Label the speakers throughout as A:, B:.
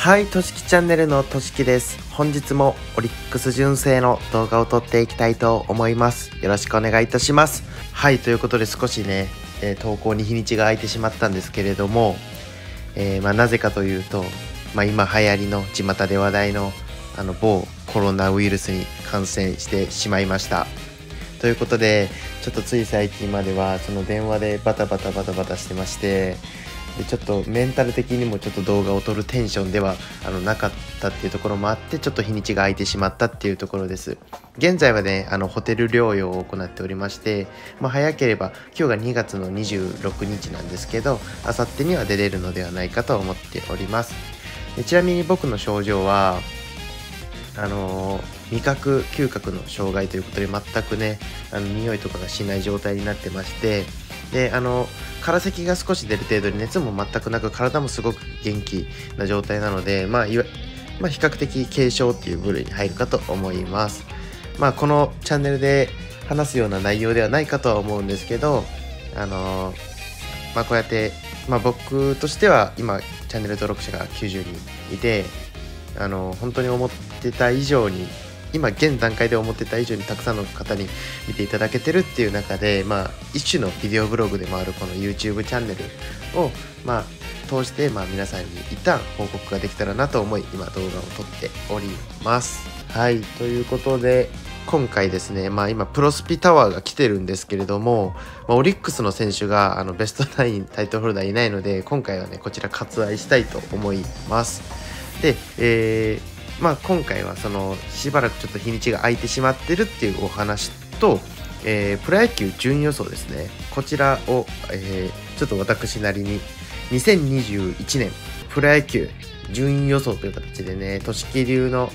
A: はい、としきチャンネルのとしきです。本日もオリックス純正の動画を撮っていきたいと思います。よろしくお願いいたします。はい、ということで少しね、投稿に日にちが空いてしまったんですけれども、なぜかというと、今流行りの巷で話題の某コロナウイルスに感染してしまいました。ということで、ちょっとつい最近まではその電話でバタバタしてまして、でちょっとメンタル的にもちょっと動画を撮るテンションではなかったっていうところもあって、ちょっと日にちが空いてしまったっていうところです。現在はねホテル療養を行っておりまして、早ければ今日が2月の26日なんですけど、あさってには出れるのではないかと思っております。でちなみに僕の症状は味覚嗅覚の障害ということで、全くね匂いとかがしない状態になってまして、で空咳が少し出る程度で、熱も全くなく体もすごく元気な状態なので、比較的軽症っていう部類に入るかと思います。このチャンネルで話すような内容ではないかとは思うんですけど、こうやって、僕としては今チャンネル登録者が90人いて、本当に思ってた以上に、今現段階で思ってた以上にたくさんの方に見ていただけてるっていう中で、一種のビデオブログでもあるこの YouTube チャンネルを通して皆さんに一旦報告ができたらなと思い、今動画を撮っております。はい、ということで今回ですね、今プロスピタワーが来てるんですけれども、オリックスの選手がベストナインタイトルホルダーいないので、今回はねこちら割愛したいと思います。で、今回はしばらくちょっと日にちが空いてしまってるっていうお話と、プロ野球順位予想ですね、こちらを、ちょっと私なりに2021年プロ野球順位予想という形でね、としき流の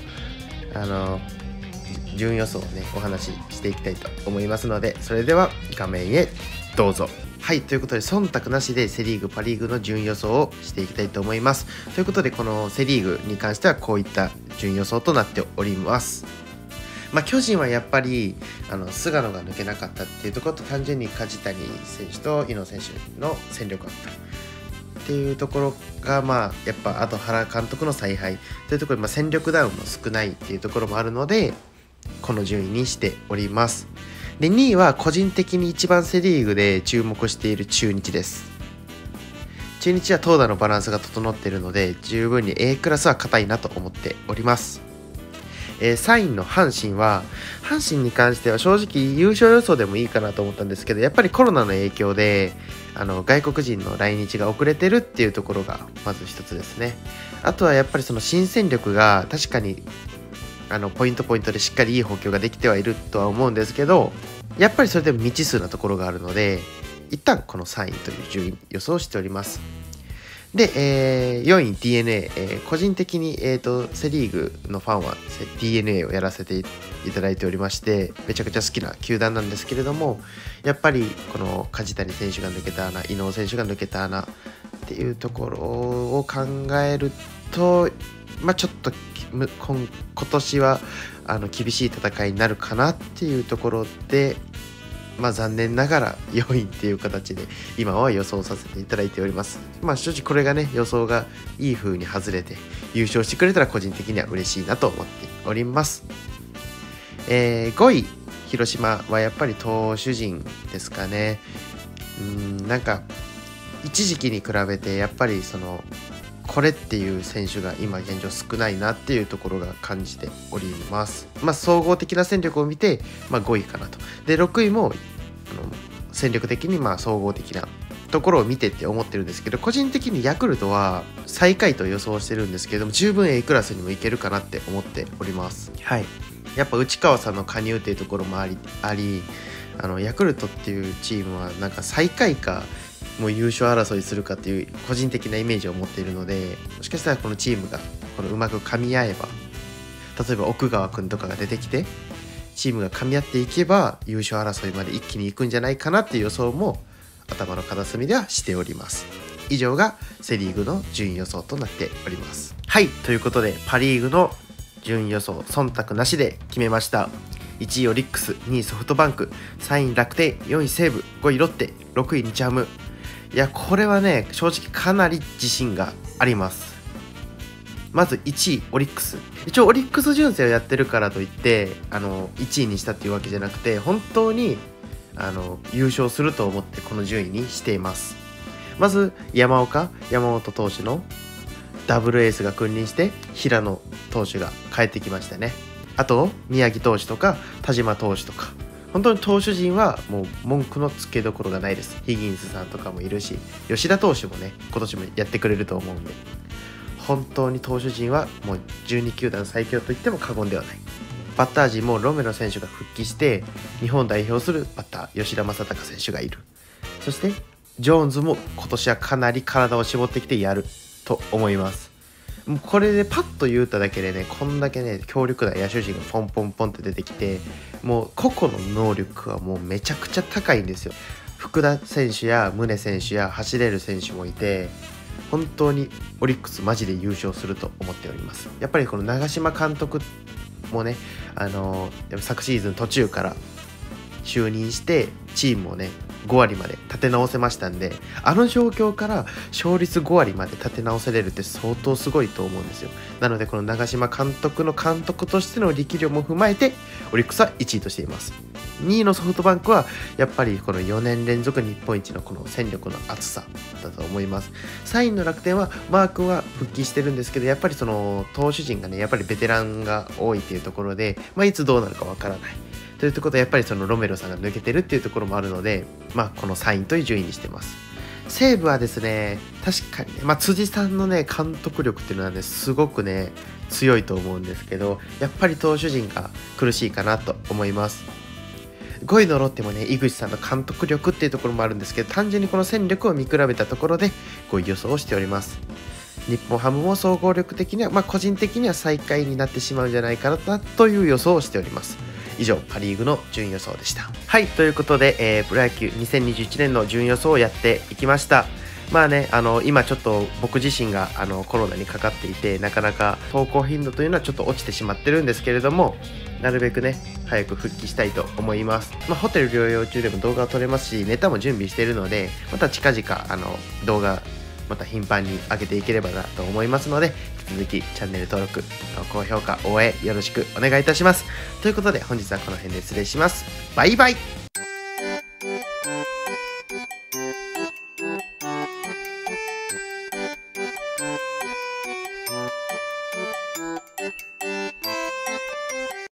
A: 順位予想をねお話ししていきたいと思いますので、それでは画面へどうぞ。はい、ということで忖度なしでセリーグパリーグの順位予想をしていきたいと思います。ということで、このセリーグに関してはこういった順位予想となっております。巨人はやっぱり菅野が抜けなかったっていうところと、単純に梶谷選手と井野選手の戦力があったっていうところが、やっぱあと原監督の采配というところで、戦力ダウンも少ないっていうところもあるので、この順位にしております。で、2位は個人的に一番セリーグで注目している中日です。中日は投打のバランスが整っているので、十分に A クラスは硬いなと思っております。3位の阪神に関しては正直優勝予想でもいいかなと思ったんですけど、やっぱりコロナの影響で外国人の来日が遅れてるっていうところがまず一つですね。あとはやっぱりその新戦力が確かにポイントでしっかりいい補強ができてはいるとは思うんですけど、やっぱりそれでも未知数なところがあるので、一旦この3位という順位予想をしております。で、4位 DNA、個人的に、セリーグのファンは DNA をやらせていただいておりまして、めちゃくちゃ好きな球団なんですけれども、やっぱりこの梶谷選手が抜けた穴、伊能選手が抜けた穴っていうところを考えると、ちょっと今年は厳しい戦いになるかなっていうところで、残念ながら4位っていう形で今は予想させていただいております。正直これがね予想がいい風に外れて優勝してくれたら個人的には嬉しいなと思っております。5位広島はやっぱり投手陣ですかね。一時期に比べてやっぱりこれっていう選手が今現状少ないなっていうところが感じております。総合的な戦力を見て、5位かなと。で、6位も戦力的に総合的なところを見てって思ってるんですけど、個人的にヤクルトは最下位と予想してるんですけども、十分 A クラスにもいけるかなって思っております。はい。やっぱ内川さんの加入っていうところもありヤクルトっていうチームは最下位かもう優勝争いするかっていう個人的なイメージを持っているので、もしかしたらこのチームがうまく噛み合えば、例えば奥川君とかが出てきてチームが噛み合っていけば優勝争いまで一気に行くんじゃないかなっていう予想も頭の片隅ではしております。以上がセリーグの順位予想となっております。はい、ということでパリーグの順位予想忖度なしで決めました。1位オリックス、2位ソフトバンク、3位楽天、4位西武、5位ロッテ、6位日ハム。いや、これはね正直かなり自信があります。 まず1位オリックス。一応オリックス純正をやってるからといって1位にしたっていうわけじゃなくて、本当に優勝すると思ってこの順位にしています。まず山本投手のダブルエースが君臨して、平野投手が帰ってきましたね。あと宮城投手とか田島投手とか、本当に投手陣はもう文句のつけどころがないです。ヒギンスさんとかもいるし、吉田投手もね今年もやってくれると思うんで、本当に投手陣はもう12球団最強と言っても過言ではない。バッター陣もロメロ選手が復帰して日本代表するバッター吉田正尚選手がいる。そしてジョーンズも今年はかなり体を絞ってきてやると思います。もうこれでパッと言うただけでね、こんだけね強力な野手陣がポンポンポンって出てきて、もう個々の能力はもうめちゃくちゃ高いんですよ。福田選手や宗選手や走れる選手もいて、本当にオリックスマジで優勝すると思っております。やっぱりこの長嶋監督もね、昨シーズン途中から就任してチームをね5割まで立て直せましたんで、状況から勝率5割まで立て直せれるって相当すごいと思うんですよ。なのでこの長嶋監督の監督としての力量も踏まえてオリックスは1位としています。2位のソフトバンクはやっぱりこの4年連続日本一のこの戦力の厚さだと思います。3位の楽天はマー君は復帰してるんですけど、やっぱりその投手陣がねやっぱりベテランが多いっていうところで、いつどうなるかわからないというところで、やっぱりそのロメロさんが抜けてるっていうところもあるので、この3位という順位にしてます。西武はですね、確かにね、辻さんのね監督力っていうのはねすごくね強いと思うんですけど、やっぱり投手陣が苦しいかなと思います。5位のロッテもね井口さんの監督力っていうところもあるんですけど、単純にこの戦力を見比べたところで5位予想をしております。日本ハムも総合力的には、個人的には最下位になってしまうんじゃないかなという予想をしております。以上パ・リーグの順位予想でした。はい、ということで、プロ野球2021年の順位予想をやっていきました。今ちょっと僕自身がコロナにかかっていて、なかなか投稿頻度というのはちょっと落ちてしまってるんですけれども、なるべくね早く復帰したいと思います。ホテル療養中でも動画を撮れますし、ネタも準備しているので、また近々動画また頻繁に上げていければなと思いますので、引き続きチャンネル登録、高評価、応援よろしくお願いいたします。ということで本日はこの辺で失礼します。バイバイ。